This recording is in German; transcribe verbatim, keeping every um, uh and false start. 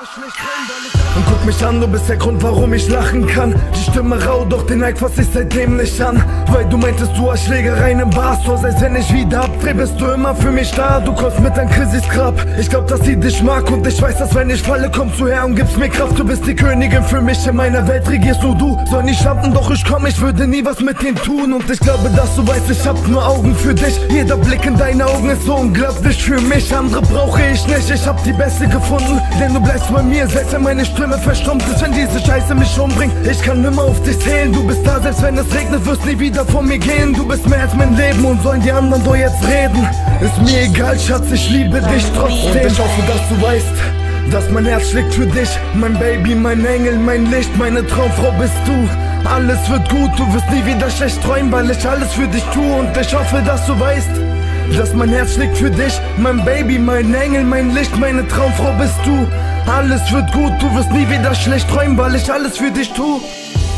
Und guck mich an, du bist der Grund, warum ich lachen kann. Die Stimme rau, doch den Eid fass ich seitdem nicht an. Weil du meintest, du hast Schlägereien im Bar, so selbst wenn ich wieder abdreh, bist du immer für mich da. Du kommst mit deinem Chrissys Grab. Ich glaub, dass sie dich mag und ich weiß, dass wenn ich falle, kommst du her und gibst mir Kraft. Du bist die Königin für mich, in meiner Welt regierst nur du. Sollen die Schlampen, doch ich komm, ich würde nie was mit denen tun. Und ich glaube, dass du weißt, ich hab nur Augen für dich. Jeder Blick in deine Augen ist so unglaublich für mich. Andere brauche ich nicht, ich hab die Beste gefunden. Denn du bleibst bei mir, selbst wenn meine Stimme verstummt ist, wenn diese Scheiße mich umbringt. Ich kann immer auf dich zählen, du bist da, selbst wenn es regnet, wirst nie wieder von mir gehen. Du bist mehr als mein Leben und sollen die anderen doch jetzt reden. Ist mir egal, Schatz, ich liebe dich trotzdem. Und ich hoffe, dass du weißt, dass mein Herz schlägt für dich. Mein Baby, mein Engel, mein Licht, meine Traumfrau bist du. Alles wird gut, du wirst nie wieder schlecht träumen, weil ich alles für dich tue. Und ich hoffe, dass du weißt, dass mein Herz schlägt für dich. Mein Baby, mein Engel, mein Licht, meine Traumfrau bist du. Alles wird gut, du wirst nie wieder schlecht träumen, weil ich alles für dich tue.